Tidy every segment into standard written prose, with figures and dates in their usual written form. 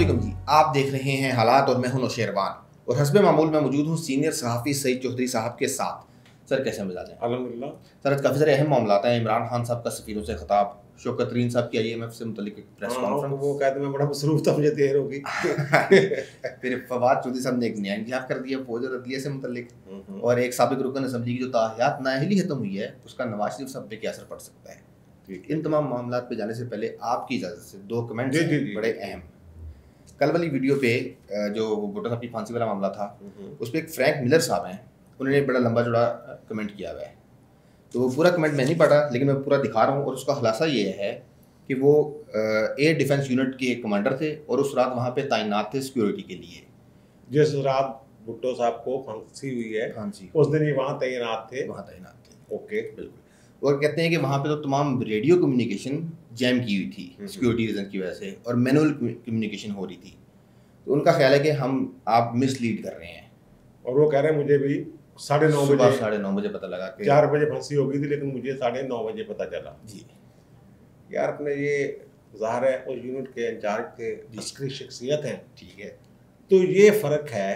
अस्सलाम जी, आप देख रहे हैं हालात और मैं हूं नौशेरवान और हस्बे मामूल में मौजूद हूं सीनियर सहाफ़ी सईद चौधरी साहब के साथ। सर कैसे मिजाज हैं? अल्हम्दुलिल्लाह। सर आज काफ़ी सारे अहम मामलात हैं। इमरान खान साहब का सफ़ीरों से खिताब, शौकत तरीन साहब की IMF से मुतल्लिक प्रेस कॉन्फ्रेंस, वो कहते मैं बड़ा मसरूफ था, मुझे देर होगी। फिर फवाद चौधरी साहब ने एक नया इंकलाब कर दिया फौज और अदलिया से मुतल्लिक, और एक साबिक रुकन असम्बली की जो ताहियात नाअहली खत्म हुई है उसका नवाज शरीफ साहब पे क्या असर पड़ सकता है। इन तमाम मामलात पे जाने से पहले आपकी इजाज़त से दो कमेंट्स हैं बड़े अहम। कल वाली वीडियो पे जो भुट्टो साहब की फांसी वाला मामला था उस पर एक फ्रैंक मिलर साहब हैं, उन्होंने बड़ा लंबा चौड़ा कमेंट किया हुआ है। तो वो पूरा कमेंट मैं नहीं पढ़ा लेकिन मैं पूरा दिखा रहा हूँ, और उसका खुलासा ये है कि वो एयर डिफेंस यूनिट के कमांडर थे और उस रात वहाँ पे तैनात थे सिक्योरिटी के लिए। जिस रात भुट्टो साहब को फांसी हुई है, हाँ जी, उस दिन ये वहाँ तैनात थे। ओके, बिल्कुल। और कहते हैं कि वहाँ पे तो तमाम रेडियो कम्युनिकेशन जैम की हुई थी सिक्योरिटी रीज़न की वजह से, और मैनुअल कम्युनिकेशन हो रही थी। तो उनका ख्याल है कि आप मिसलीड कर रहे हैं, और वो कह रहे हैं मुझे भी 9:30 बजे पता लगा कि 4 बजे फांसी हो गई थी, लेकिन मुझे 9:30 बजे पता चला। जी यार, अपने ये ज़ाहिर है उस यूनिट के इंचार्ज के अस्करी शख्सियत हैं, ठीक है। तो ये फ़र्क है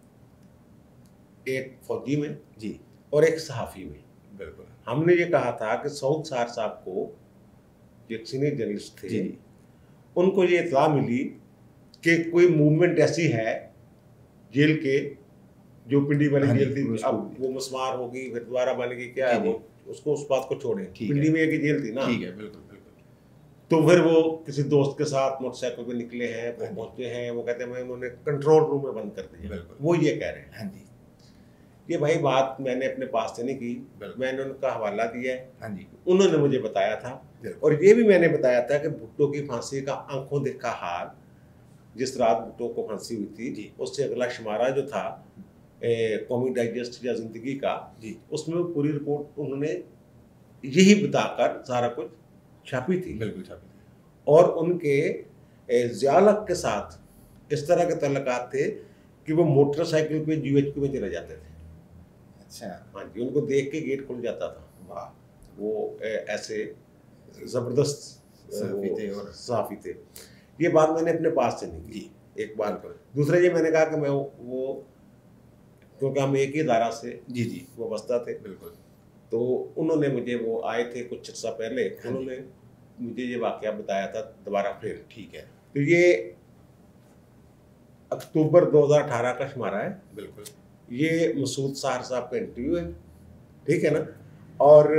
एक फौजी में जी और एक सहाफ़ी में। बिल्कुल। हमने ये कहा था कि सऊद सार साहब को, जो सीनियर जर्नलिस्ट थे, उनको ये इत्तला मिली कि कोई मूवमेंट ऐसी है जेल के, जो पिंडी वाली जेल थी, अब वो मस्मार होगी फिर दोबारा बनेगी, क्या है वो, उसको उस बात को छोड़ें। पिंडी में एक जेल थी ना, ठीक है, बिल्कुल बिल्कुल। तो फिर वो किसी दोस्त के साथ मोटरसाइकिल पे निकले हैं, वो पहुंचे हैं, वो कहते हैं मैं उन्होंने कंट्रोल रूम में बंद कर दिया। वो ये कह रहे हैं। हाँ जी, ये भाई बात मैंने अपने पास से नहीं की, मैंने उनका हवाला दिया है। हाँ जी, उन्होंने मुझे बताया था, और ये भी मैंने बताया था कि भुट्टो की फांसी का आंखों देखा हाल, जिस रात भुट्टो को फांसी हुई थी, उससे अगला शुमारा जो था कौमी डाइजेस्ट या जिंदगी का, उसमें पूरी रिपोर्ट उन्होंने यही बताकर सारा कुछ छापी थी। बिल्कुल छापी थी। और उनके ज़ियालक के साथ इस तरह के तल्लुकात थे कि वो मोटरसाइकिल पे GHQ में चले जाते थे। अच्छा, हाँ जी, उनको देख के गेट खुल जाता था। वाह, वो ऐसे ज़बरदस्त सहाफ़ी थे। ये बात मैंने अपने पास से नहीं की, एक बार पर। दूसरा ये मैंने कहा कि मैं वो, क्योंकि हम एक ही इदारा से वो वाबस्ता थे, बिल्कुल। तो उन्होंने मुझे, वो आए थे कुछ अर्सा पहले, उन्होंने मुझे ये वाक़या बताया था दोबारा फिर, ठीक है। तो ये अक्टूबर 2018 का शुमारा है, बिल्कुल। ये मसूद साहर साहब का इंटरव्यू है, ठीक है ना। और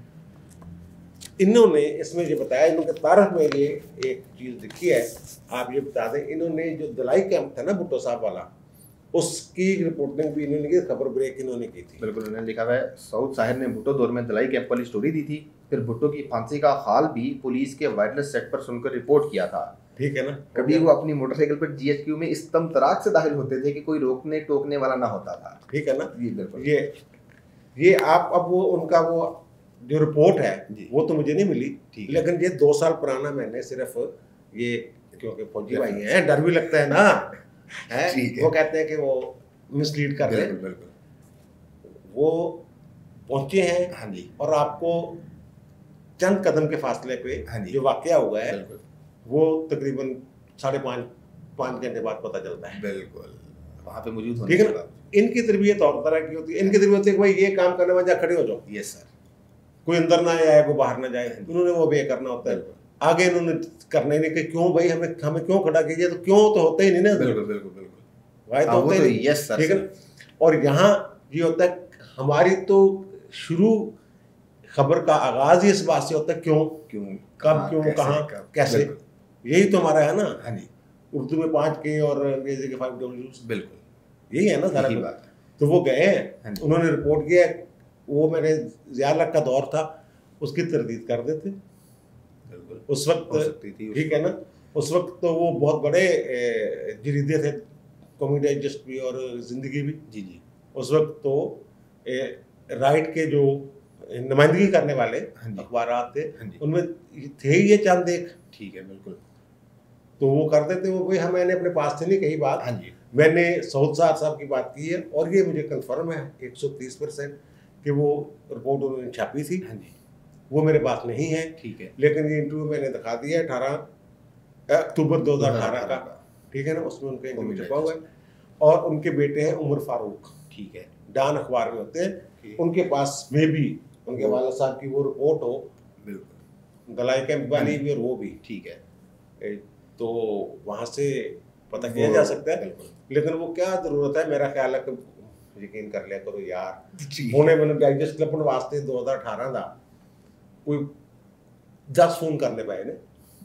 इन्होंने इसमें ये बताया, इन्होंने तारीख में ये एक चीज़ लिखी है, आप ये बता दें, इन्होंने जो दलाई कैंप था ना भुट्टो साहब वाला, उसकी रिपोर्टिंग भी इन्होंने की, खबर ब्रेक इन्होंने की थी। बिल्कुल, उन्होंने लिखा हुआ है सऊद साहिर ने भुट्टो दौर में दलाई कैंप वाली स्टोरी दी थी, फिर भुट्टो की फांसी का हाल भी पुलिस के वायरलेस सेट पर सुनकर रिपोर्ट किया था, ठीक है ना। कभी वो अपनी मोटरसाइकिल पर GHQ में इस तम तराक से दाखिल होते थे कि कोई रोकने टोकने वाला ना होता था, ठीक है ना। जी बिल्कुल। ये आप अब वो उनका वो जो रिपोर्ट है वो तो मुझे नहीं मिली, लेकिन ये 2 साल पुराना मैंने सिर्फ ये, क्योंकि फौजी भाई हैं, डर भी लगता है ना, है, वो कहते हैं कि वो मिसलीड कर रहे हैं। बिल्कुल। वो पहुंचे हैं, हाँ जी, और आपको चंद कदम के फासले पे जो वाकया हुआ है, वो तकरीबन 5.5 घंटे बाद पता चलता है। बिल्कुल, वहाँ पे मौजूद होने के बाद। इनकी तरबियत और तरह की होती है। इनकी तरबियत है कि भाई ये काम करने में जा खड़े हो जाओ, यस सर, कोई अंदर ना आए, कोई बाहर ना जाए, उन्होंने वो भी करना होता है। आगे इन्होंने करना ही नहीं कि क्यों भाई हमें क्यों खड़ा कीजिए, तो क्यों तो होता ही नहीं ना। बिल्कुल बिल्कुल बिल्कुल, भाई तो होता ही, यस सर, ठीक है। और यहाँ ये होता है, हमारी तो शुरू खबर का आगाज ही इस बात से होता है, क्यों कब क्यों कहाँ कैसे, यही तो हमारा है ना। हाँ जी, उर्दू में 5 के और अंग्रेजी के 5 Ws, बिल्कुल यही है ना सारा बात। तो वो गए हैं, उन्होंने रिपोर्ट किया, वो मेरे ज़ियालक का दौर था, उसकी तरदीद कर देते उस वक्त, ठीक है ना। उस वक्त तो वो बहुत बड़े जरीदे थे, कौमी डाइजेस्ट भी और ज़िंदगी भी, जी। उस वक्त तो राइट के जो नुमाइंदगी करने वाले अखबारात थे, उनमें थे ये चंद एक, ठीक है, बिल्कुल। तो वो कर देते, वो भाई मैंने अपने पास से नहीं कही बात, हाँ जी, मैंने सऊद साहब की बात की है, और ये मुझे कन्फर्म है 130% कि वो रिपोर्ट उन्होंने छापी थी, हाँ जी, वो मेरे पास नहीं है, ठीक है। लेकिन ये इंटरव्यू मैंने दिखा दिया 18 अक्टूबर 2018 का, ठीक है ना, उसमें उनका इंटरव्यू छपा हुआ है। और उनके बेटे हैं उमर फारूक, ठीक है, डान अखबार में होते हैं, उनके पास में भी उनके वाला साहब की वो रिपोर्ट हो, बिल्कुल, दलाई कैंप वाली भी और वो भी, ठीक है, तो वहाँ से पता किया जा सकता है। लेकिन वो क्या जरूरत है, मेरा ख्याल है कि यकीन कर लिया करो यार, होने मैंने डाइजेस्ट क्लब वास्ते 2018 का कोई 10 फोन करने पाए ने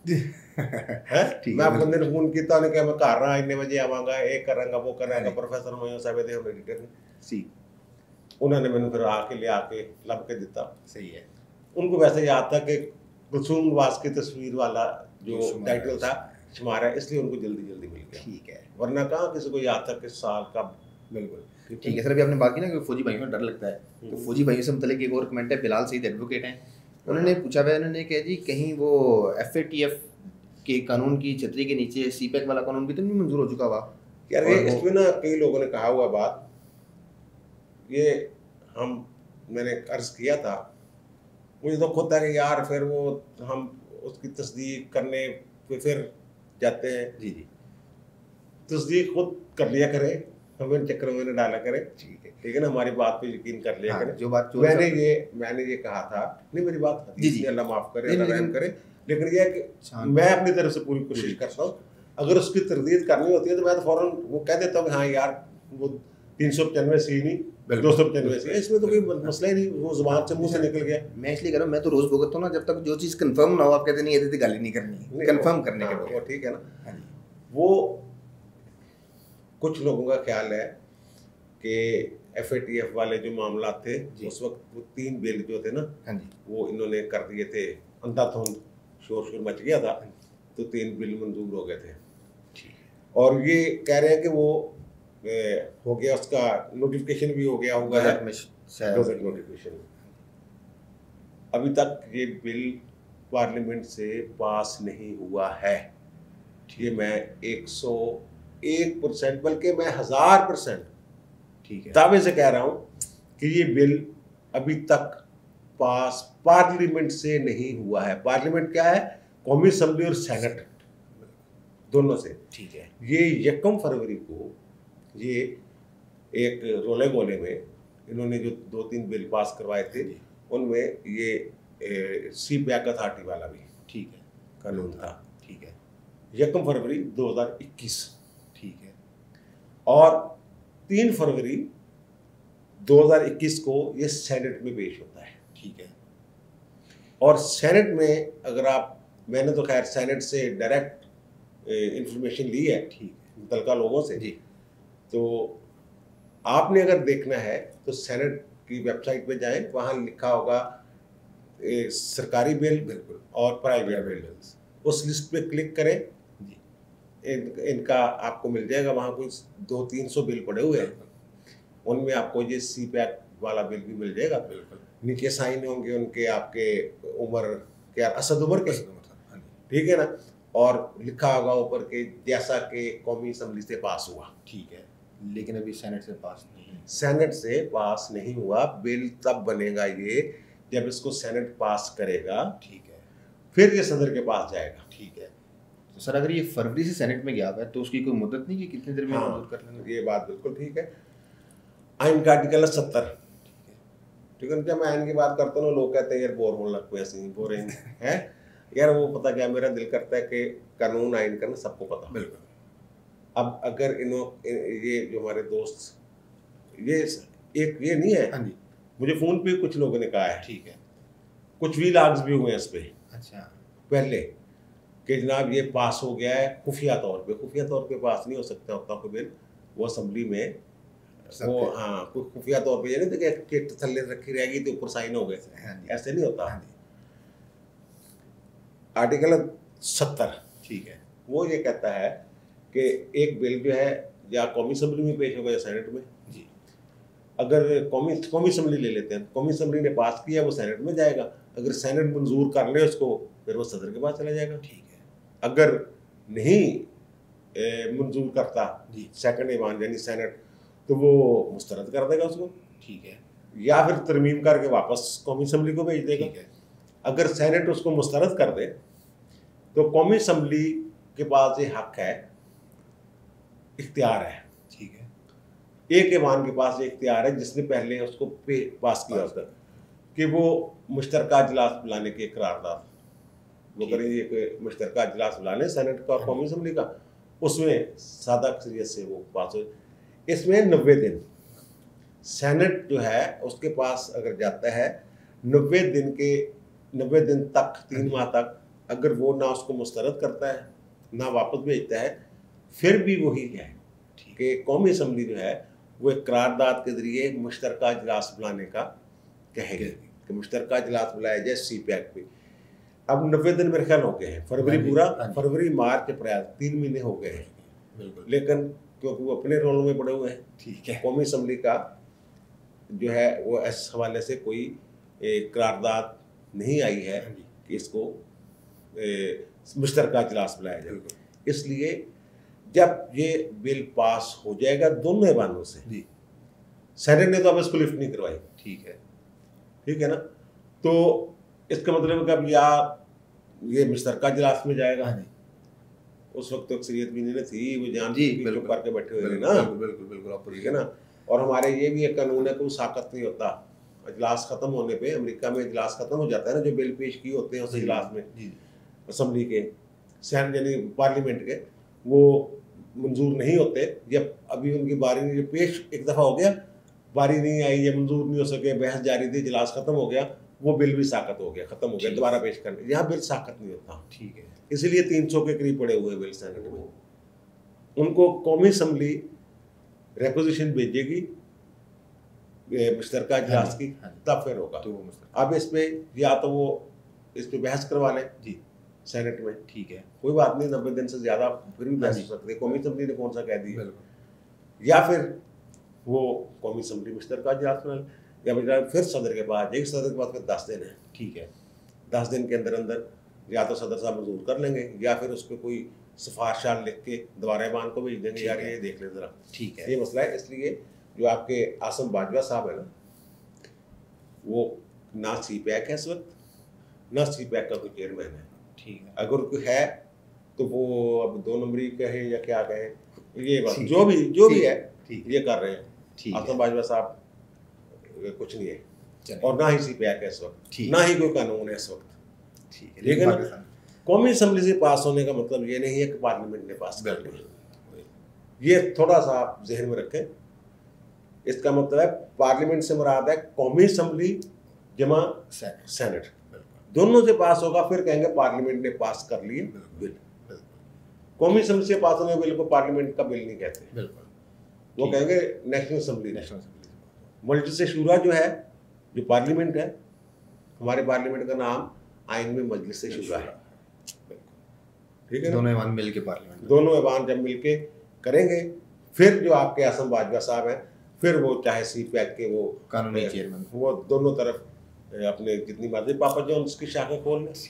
मैं बंदे ने फोन किया, उन्हें कहा मैं घर रहा, इतने बजे आवांगा, एक करांगा, वो करांगा, प्रोफेसर मोयो साहब थे हम एडिटर ने, उन्होंने मैंने फिर आके ले आके लब के दिता। सही है। उनको वैसे याद था कि कुलसूम नवाज की तस्वीर वाला जो टाइटल था शुमार है, इसलिए उनको जल्दी जल्दी मिल गया। ठीक है, वरना कहाँ किसी को याद था किस साल का। बिल्कुल ठीक है सर। अभी आपने बात की ना कि फौजी भाइयों में डर लगता है, तो फौजी भाइयों से मतलब एक और कमेंट है, बिलाल सईद एडवोकेट हैं, उन्होंने पूछा है, उन्होंने कहा जी कहीं वो FATF के कानून की छतरी के नीचे CPEC वाला कानून भी तो नहीं मंजूर हो चुका हुआ यार? ये इसमें ना कई लोगों ने कहा हुआ बात, ये मैंने अर्ज किया था, मुझे तो खुद है कि यार फिर वो हम उसकी तस्दीक करने पे फिर जाते हैं। जी जी, तस्दीक खुद कर लिया करें, हमें चक्कर में डाला करें, ठीक है ना, हमारी बात पे यकीन कर लिया करें। जो बात मैंने ये कहा था, नहीं मेरी बात जी जी, अल्लाह माफ करे, अल्लाह रहम करे, लेकिन ये है कि मैं अपनी तरफ से पूरी कोशिश करता हूँ, अगर उसकी तरदीद करनी होती है तो मैं तो फौरन वो कह देता हूँ हाँ यार वो 395 सी नहीं 295 सी, इसमें तो कोई मसला ही नहीं, वो जुबान से मुंह से निकल गया। मैं इसलिए कह रहा हूँ, मैं तो रोज भुगतता हूँ ना, जब तक जो चीज़ कंफर्म ना हो आप कहते नहीं ये गाली नहीं करनी, कंफर्म करने के बाद वो ठीक है ना। वो कुछ लोगों का ख्याल है कि FATF वाले जो मामला थे उस वक्त वो 3 बिल जो थे ना, वो इन्होंने कर दिए थे, अंधाधुंध शोर मच गया था, तो 3 बिल मंजूर हो गए थे। और ये कह रहे हैं कि वो हो गया, उसका नोटिफिकेशन भी हो गया होगा, गजट नोटिफिकेशन। अभी तक ये बिल पार्लियामेंट से पास नहीं हुआ है। ये मैं 101% बल्कि मैं 1000% ठीक है दावे से कह रहा हूँ कि ये बिल अभी तक पास पार्लियामेंट से नहीं हुआ है। पार्लियामेंट क्या है? कौमी असम्बली और सेनेट दोनों से। ठीक है, ये 1 फरवरी को ये एक रोले गोले में इन्होंने जो 2-3 बिल पास करवाए थे, उनमें ये CPEC अथॉरिटी वाला भी ठीक है कानून था। ठीक है, 1 फरवरी 2021। ठीक है, और 3 फरवरी 2021 को ये सेनेट में पेश होता है। ठीक है, और सेनेट में अगर मैंने तो खैर सेनेट से डायरेक्ट इंफॉर्मेशन ली है, ठीक है, मुतलका लोगों से जी, तो आपने अगर देखना है तो सेनेट की वेबसाइट पे जाएं, वहाँ लिखा होगा सरकारी बिल बिल्कुल और प्राइवेट बिल, उस लिस्ट पे क्लिक करें जी, इनका आपको मिल जाएगा। वहाँ कोई 200-300 बिल पड़े हुए हैं, उनमें आपको ये CPEC वाला बिल भी मिल जाएगा। बिल्कुल, नीचे साइन होंगे उनके, आपके उमर क्या असद उमर के, ठीक है ना, और लिखा होगा ऊपर के जैसा कि कौमी असम्बली से पास हुआ। ठीक है, लेकिन अभी सेनेट से पास नहीं, सेनेट से पास नहीं हुआ। बिल तब बनेगा ये जब इसको सेनेट पास करेगा। ठीक है, फिर ये सदर के पास जाएगा। ठीक है, तो सर अगर ये फरवरी से सेनेट में गया है तो उसकी कोई मुद्दत नहीं कि कितनी देर में मंजूर कर लेना? ये बात बिल्कुल ठीक है। आइन का आर्टिकल 70, ठीक है, जब मैं आइन की बात करता हूँ लोग कहते हैं यार बोर होने लगते हैं, बोरिंग है यार। वो पता क्या, मेरा दिल करता है कि कानून आइन करना सबको पता। बिल्कुल, अब अगर ये जो हमारे दोस्त ये नहीं है, हाँ जी, मुझे फ़ोन पे कुछ लोगों ने कहा है, ठीक है, कुछ व्लॉग्स भी हुए हैं इस पर, अच्छा, पहले कि जनाब ये पास हो गया है खुफिया तौर पे पास नहीं हो सकता होता कोई बिल, वो असम्बली में वो हाँ कोई खुफिया तौर पे ये नहीं कि थल्ले रखी रहेगी तो ऊपर साइन हो गए, ऐसे नहीं होता। आर्टिकल 70, ठीक है, वो ये कहता है कि एक बिल जो है या कौमी असम्बली में पेश होगा या सेनेट में जी। अगर कौमी असम्बली ले लेते हैं, कौमी असम्बली ने पास किया वो सेनेट में जाएगा, अगर सेनेट मंजूर कर ले उसको फिर वो सदर के पास चला जाएगा। ठीक है, अगर नहीं मंजूर करता जी सेकंड ईमान यानी सेनेट, तो वो मुस्तरद कर देगा उसको। ठीक है, या फिर तरमीम करके वापस कौमी असम्बली को भेज देगा। ठीक है, अगर सेनेट उसको मुस्तरद कर दे तो कौमी असम्बली के पास ये हक है इख्तियार है। ठीक है। एक ईमान के पास ये इख्तियार है जिसने पहले उसको पास किया होता कि वो मुश्तरका इजलास बुलाने की करारदाद वो करेंगे कि मुश्तरका इजलास बुला लें सेनेट का और कौमी असम्बली का, उसमें सादा अक्सरियत से वो पास हो। इसमें 90 दिन सेनेट जो है उसके पास अगर जाता है 90 दिन तक 3 माह तक अगर वो ना उसको मुस्तरद करता है ना वापस भेजता है, फिर भी वही है कि कौमी असम्बली जो है वो एक करारदाद के जरिए मुश्तरका इजलास बुलाने का कहेगी कि मुश्तरका इजलास बुलाया जाए CPEC पे। अब 90 दिन मेरे ख्याल हो गए हैं, फरवरी पूरा, फरवरी मार्च अप्रैल 3 महीने हो गए हैं, लेकिन क्योंकि वो अपने रोल में पड़े हुए हैं, ठीक है, कौमी असम्बली का जो है वो इस हवाले से कोई करारदाद नहीं आई है कि इसको मुश्तरका इजलास बुलाया जाए। इसलिए जब ये बिल पास हो जाएगा दोनों ऐवानों से, सेनेट ने तो अब इसको लिफ्ट नहीं करवाई, ठीक है ना, तो इसका मतलब कि अब या ये मुश्तरका इजलास में जाएगा। उस वक्त तो अक्सरियत भी नहीं थी, वो जान चुप करके बैठे हुए ना, बिल्कुल, ठीक है ना। और हमारे ये भी एक कानून है कि वो साकत नहीं होता, इजलास खत्म होने पे, अमेरिका में इजलास खत्म हो जाता है ना, जो बिल पेश किए होते हैं उस इजलास में असम्बली के यानी पार्लियामेंट के, वो मंजूर नहीं होते। जब अभी उनकी बारी नहीं, पेश एक दफ़ा हो गया, बारी नहीं आई या मंजूर नहीं हो सके, बहस जारी थी, इजलास खत्म हो गया, वो बिल भी साकत हो गया, खत्म हो गया, दोबारा पेश करने। यहाँ बिल साकत नहीं होता, ठीक है, इसलिए 300 के करीब पड़े हुए बिल सेनेट में। उनको कौमी असम्बली रेपोजिशन भेजेगी मुश्तरका इजलास की, तब फिर होगा। तो अब इसमें या तो वो इस पे बहस करवा लें सेनेट में, ठीक है, कोई बात नहीं, 90 दिन से ज़्यादा फिर भी बहस हो सकती है, कौमी असम्बली ने कौन सा कह दिया, या फिर वो कौमी असम्बली मुश्तरका इजलास में, या फिर सदर के पास जाएगी, सदर के पास फिर 10 दिन है, ठीक है, 10 दिन के अंदर अंदर या तो सदर साहब मंजूर कर लेंगे या फिर उस पर कोई सिफारिशात लिख के दोबारा ऐवान को भेज देंगे, यार ये देख लें ज़रा, ठीक है, ये मसला है। इसलिए जो आपके आसम बाजवा साहब है ना, वो ना CPEC है इस वक्त, ना CPEC का कोई चेयरमैन है, ठीक है, अगर कोई है तो वो अब 2 नंबरी कहे या क्या कहे, ये बात जो भी है ये कर रहे हैं। आसम बाजवा साहब कुछ नहीं है, और ना ही CPEC है इस वक्त, ना ही कोई कानून है इस वक्त, ठीक है, लेकिन कौमी असम्बली से पास होने का मतलब ये नहीं है कि पार्लियामेंट ने पास कर लिया, ये थोड़ा सा आप जहन में रखें। इसका मतलब है पार्लियामेंट से मुराद है कौमी असम्बली जमा सेनेट, दोनों से पास होगा, फिर कहेंगे पार्लियामेंट ने पास कर लिए बिल। कौमी असम्बली से पास होने बिल को पार्लियामेंट का बिल नहीं कहते, वो कहेंगे नेशनल असम्बली। मजलिस शूरा जो है, जो पार्लियामेंट है, हमारे पार्लियामेंट का नाम आइन में मजलिस शूरा है, ठीक है, दोनों ऐवान मिल के पार्लियामेंट, दोनों ऐवान जब मिल के करेंगे, फिर जो आपके आसम बाजवा साहब हैं, फिर वो चाहे CPEC के वो कानूनी चेयरमैन, वो दोनों तरफ अपने जितनी मर्जी पापा जोन्स की शाखें खोल लें,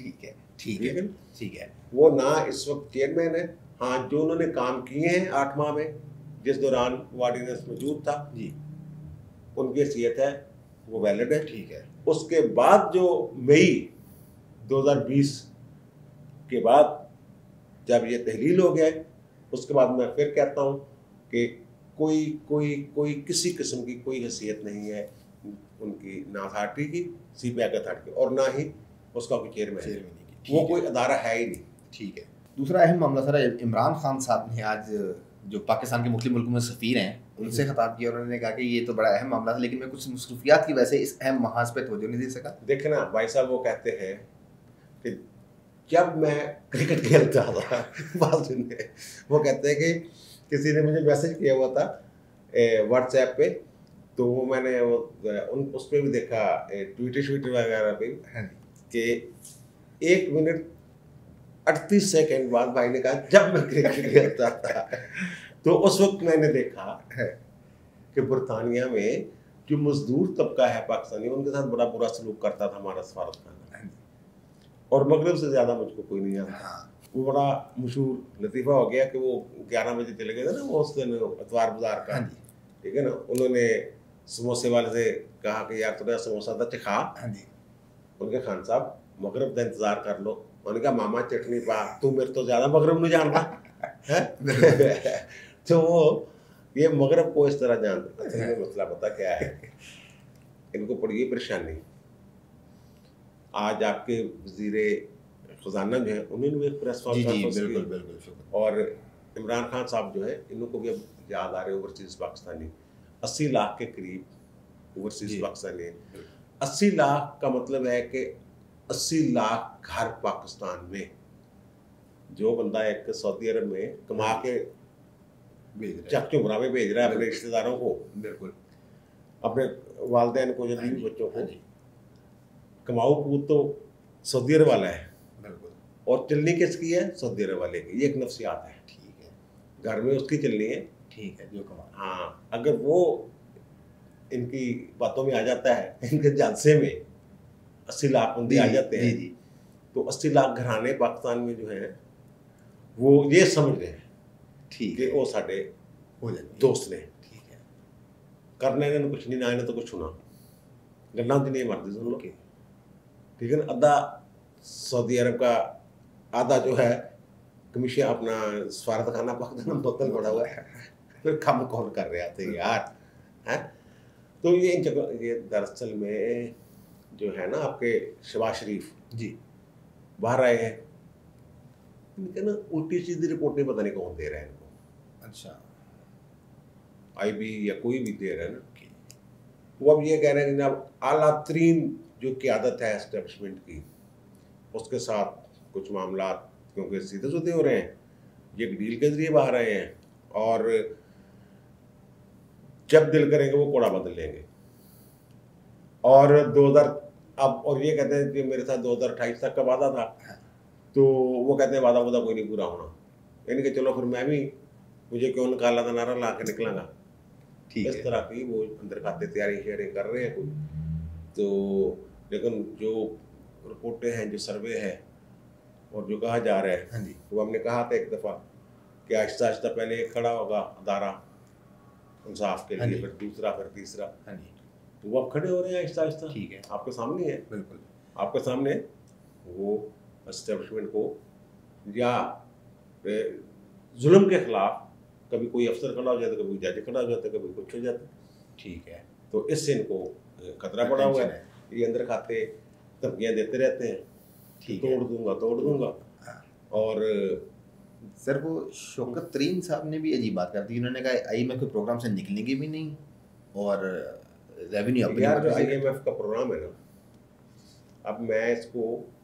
ठीक है, वो ना इस वक्त चेयरमैन है। हाँ, जो उन्होंने काम किए हैं 8 माह में, जिस दौरान वो ऑर्डिनेंस मौजूद था जी, उनकी हैसियत है, वो वैलिड है, ठीक है। उसके बाद जो मई 2020 के बाद जब ये तहलील हो गया, उसके बाद मैं फिर कहता हूँ कि कोई किसी किस्म की कोई हैसियत नहीं है उनकी, ना अथॉरिटी की, CPEC अथॉरिटी की, और ना ही उसका कोई चेयरमैन, वो कोई अदारा है ही नहीं, ठीक है। दूसरा अहम मामला सर, इमरान खान साहब ने आज जो पाकिस्तान के मुख्तलिफ मुल्कों में सफ़ीर हैं उनसे खिताब किया, उन्होंने कहा कि ये तो बड़ा अहम मामला था, लेकिन मैं कुछ मसरूफियात की वजह से इस अहम महाज पे तवज्जो नहीं दे सका। देखे ना भाई साहब, वो कहते हैं कि जब मैं क्रिकेट खेलता था वो कहते हैं कि किसी ने मुझे मैसेज किया हुआ था व्हाट्सएप पे, तो वो मैंने उस पर भी देखा, ट्विटर वगैरह पे, कि 1 मिनट 38 सेकंड बाद भाई ने कहा जब मैं क्रिकेट खेलता था। तो उस वक्त मैंने देखा है कि बरतानिया में जो मजदूर तबका है पाकिस्तानी, उनके साथ बड़ा बुरा सलूक करता था हमारा सफारत खाना, और मगरब से ज़्यादा मुझको कोई नहीं आता। वो बड़ा मशहूर लतीफ़ा हो गया कि वो 11 बजे चले गए थे ना, वो उस दिन अतवार बाजार का, ठीक है ना, उन्होंने समोसे वाले से कहा कि यार थोड़ा समोसा था चखा, उनके खान साहब मगरब का इंतज़ार कर लो, उन्होंने कहा मामा चटनी पा, तू मेरे तो ज़्यादा मगरब नहीं जानता है तो वो ये मगरब को इस तरह जानते थे। मसला पता क्या है, इनको पड़ी है परेशानी। आज आपके वजीरे खजाना जो है उन्होंने भी एक प्रेस कॉन्फ्रेंस की, और इमरान खान साहब जो है इनको भी अब याद आ रहे ओवरसीज पाकिस्तानी 80 लाख के करीब ओवरसीज पाकिस्तानी। 80 लाख का मतलब है कि 80 लाख घर पाकिस्तान में। जो बंदा एक सऊदी अरब में कमा के चक चुमरा में भेज रहा है अपने रिश्तेदारों को, बिल्कुल अपने वालिदैन को, जो बीवी बच्चों को, कमाऊ पूत तो सऊदी अरब वाला है, और चलनी किसकी है? सऊदी अरब वाले की। ये एक नफ्सियात है, ठीक है, घर में उसकी चलनी है, ठीक है, जो कमा। हाँ, अगर वो इनकी बातों में आ जाता है, इनके जालसे में 80 लाख बंदे आ जाते हैं, तो 80 लाख घराने पाकिस्तान में जो है वो ये समझ रहे हैं, ठीक है, वो साढ़े दोस्त ने, ठीक है, करने ने कुछ नहीं, ना तो कुछ सुना, गन्ना भी नहीं मारती सुन लो, ठीक है ना। आधा सऊदी अरब का, आधा जो है कमीशन अपना सफारत खाना पाकिस्तान में बोतल पड़ा हुआ है, फिर काम कौन कर रहे थे यार, है। तो ये इन जगह, ये दरअसल में जो है ना आपके शहबाज शरीफ जी बाहर आए हैं, इनके ना उल्टी सीधी रिपोर्टें पता नहीं कौन दे रहा है इनको। अच्छा, IB या कोई भी दे रहा है ना, वो अब ये कह रहे हैं कि जनाब आला तरीन जो क़यादत है एस्टेब्लिशमेंट की, उसके साथ कुछ मामला क्योंकि सीधे सीधे हो रहे हैं, ये एक डील के जरिए बाहर आए हैं, और जब दिल करेंगे वो कोड़ा बदल लेंगे। और 2000 अब, और ये कहते हैं कि मेरे साथ 2028 तक का वादा था, तो वो कहते हैं वादा कोई नहीं पूरा होना, यानी कि चलो फिर मैं भी, मुझे क्यों निकाला था नारा ला के निकलांगा, ठीक है, इस तरह की वो अंदर खाते तैयारी शेयरिंग कर रहे हैं कोई। तो लेकिन जो रिपोर्टें हैं, जो सर्वे है, और जो कहा जा रहा है, हाँ जी, वो हमने कहा था एक दफ़ा कि आहिस्ता आहिस्ता पहले एक खड़ा होगा अदारा इंसाफ के लिए, फिर दूसरा, फिर तीसरा, हाँ जी, तो वो अब खड़े हो रहे हैं आहिस्ता आहिस्ता, ठीक है, आपके सामने है, बिल्कुल आपके सामने। वो एस्टेब्लिशमेंट को या जुल्म के खिलाफ कभी कोई अफसर खड़ा हो जाता, कभी जज खड़ा हो जाता, कभी कुछ हो जाता, ठीक है, तो इससे इनको खतरा पड़ा हुआ है। ये अंदर खाते धमकियाँ देते रहते हैं, तोड़ दूंगा, तोड़ दूंगा। और सर वो शौकत तरीन साहब ने भी अजीब बात कर दी, उन्होंने कहा IMF के प्रोग्राम से निकलेंगे भी नहीं, और रेवेन्यू अपनी। यार जो IMF का प्रोग्राम है ना, अब मैं इसको,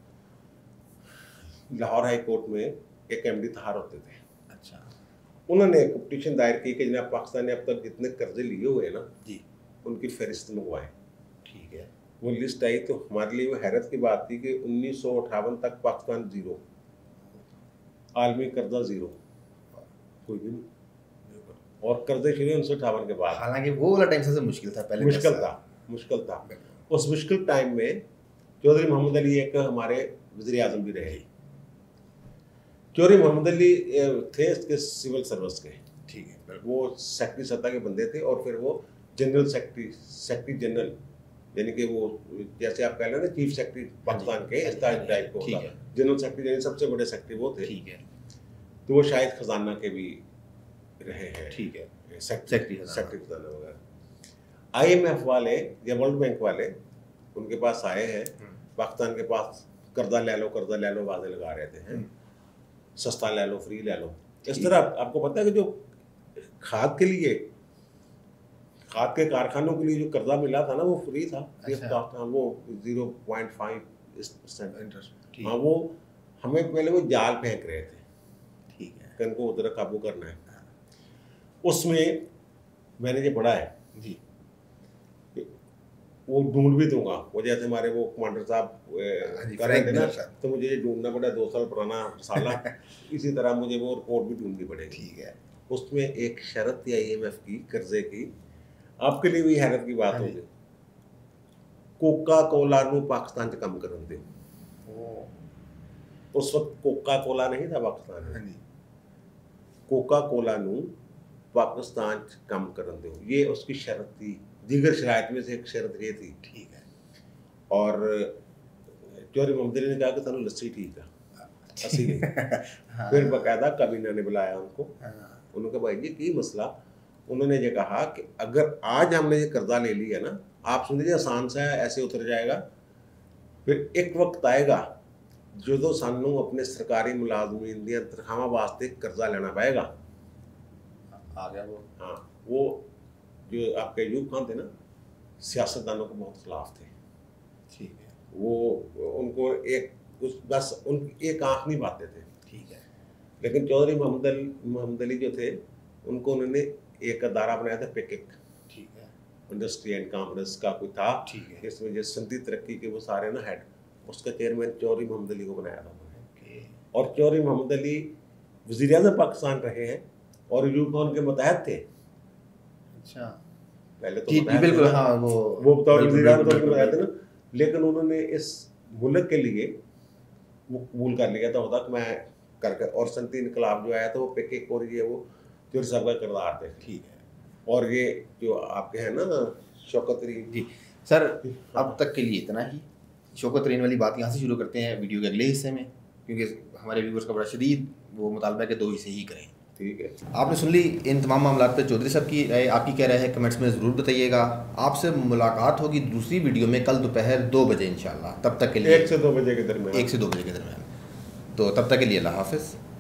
लाहौर हाई कोर्ट में एक MD तहार होते थे, अच्छा, उन्होंने एक पिटीशन दायर की कि जनाब पाकिस्तान ने अब तक जितने कर्जे लिए हुए ना जी, उनकी फहरिस्त मंगवाएं, ठीक है। वो लिस्ट आई तो हमारे लिए वो हैरत की बात थी कि 1958 तक पाकिस्तान जीरो, आलमी कर्जा जीरो, कोई भी नहीं, और कर्जे शुरू 1958 के बाद। हालांकि वो वाला टाइम सबसे मुश्किल था, पहले मुश्किल था। उस मुश्किल टाइम में चौधरी मोहम्मद अली एक हमारे वज़ीर आज़म भी रहे। चौधरी मोहम्मद अली थे इसके सिविल सर्विस के, ठीक है, वो सेक्रेटरी सत्ता के बंदे थे, और फिर वो जनरल सेक्रेटरी जनरल, यानी कि वो जैसे आप कह लें ना चीफ सेक्रेटरी पाकिस्तान के, इस टाइप को होता, जनरल सेक्रेटरी यानी सबसे बड़े सेक्रेटरी वो थे, ठीक है। तो वो शायद खजाना के भी रहे हैं, ठीक है, सेक्रेटरी खजाना वगैरह। IMF वाले या वर्ल्ड बैंक वाले उनके पास आए हैं, पाकिस्तान के पास कर्जा ले लो वादे लगा रहे थे, सस्ता ले लो, फ्री ले लो, इस तरह। आपको पता है कि जो खाद के लिए, खाद के कारखानों के लिए जो कर्जा मिला था ना, वो फ्री था, वो 0.5% इंटरेस्ट। हाँ, वो हमें पहले वो जाल फेंक रहे थे, ठीक है, कि इनको उधर काबू करना है। उसमें मैंने जो पढ़ा है जी, वो ढूंढ भी दूंगा, वो जैसे हमारे वो कमांडर साहब कर रहे थे ना, तो मुझे ये ढूंढना पड़ा 2 साल पुराना साला इसी तरह मुझे वो रिपोर्ट भी ढूंढनी पड़ेगी, ठीक है। उसमें एक शर्त थी IMF की कर्जे की, आपके लिए भी हैरत की बात होगी, कोका कोला नू पाकिस्तान च कम करन दे। उस वक्त कोका कोला नहीं था पाकिस्तान में, कोका कोला नू पाकिस्तान च कम करन दो, ये उसकी शर्त थी। दीगर शराइत में से एक शर्त ये थी, ठीक है। और चौधरी मोहम्मद अली ने कहा कि सानू लस्सी ठीक है, अस्सी नहीं। फिर बाकायदा काबीना ने बुलाया उनको, उन्होंने कहा भाई जी की मसला। उन्होंने ये कहा कि अगर आज हमने ये कर्जा ले लिया ना, आप समझिए आसान सा है, ऐसे उतर जाएगा, फिर एक वक्त आएगा जो तो सानू अपने सरकारी मुलाजमीन दी तनख्वाहां वास्ते कर्जा लेना पड़ेगा। आ गया वो। हाँ, वो जो आपके अयूब खान थे ना, सियासतदानों के बहुत खिलाफ थे। ठीक है। वो उनको बस उनकी एक आंख नहीं बांधते थे। ठीक है। लेकिन चौधरी मोहम्मद अली जो थे, उनको उन्होंने एक अदारा बनाया था पिकिक। ठीक है। इंडस्ट्री एंड कॉमर्स का कोई था। ठीक है। इसमें जो सनती तरक्की के वो सारे ना हेड, उसका चेयरमैन चौधरी मोहम्मद अली को बनाया था उन्होंने। और चौधरी मोहम्मद अली वज़ीर आज़म पाकिस्तान रहे हैं और अयूब खान के मुतहद थे। अच्छा। पहले तो बिल्कुल, हाँ, वो बतौर वज़ीर आज़म तो बताया था ना, लेकिन उन्होंने इस मुल्क के लिए वो कबूल कर लिया था होता कि मैं कर और सनती इनकलाब जो आया था वो पिकिक और ये वो चौधरी साहब का किरदार थे। ठीक है। और ये जो आपके हैं ना शौकत तरीन जी सर, अब तक के लिए इतना ही। शौकत तरीन वाली बात यहाँ से शुरू करते हैं वीडियो के अगले हिस्से में, क्योंकि हमारे व्यूवर्स का बड़ा शदीद वो मुतालबा है कि 2 हिस्से ही करें। ठीक है। आपने सुन ली इन तमाम मामलों पे चौधरी साहब की राय, आपकी क्या राय है कमेंट्स में ज़रूर बताइएगा। आपसे मुलाकात होगी दूसरी वीडियो में कल दोपहर 2 बजे इंशाल्लाह। तब तक के लिए 1 से 2 बजे के दरमियान। 1 से 2 बजे के दरमियान। तो तब तक के लिए अल्लाह हाफ़िज़।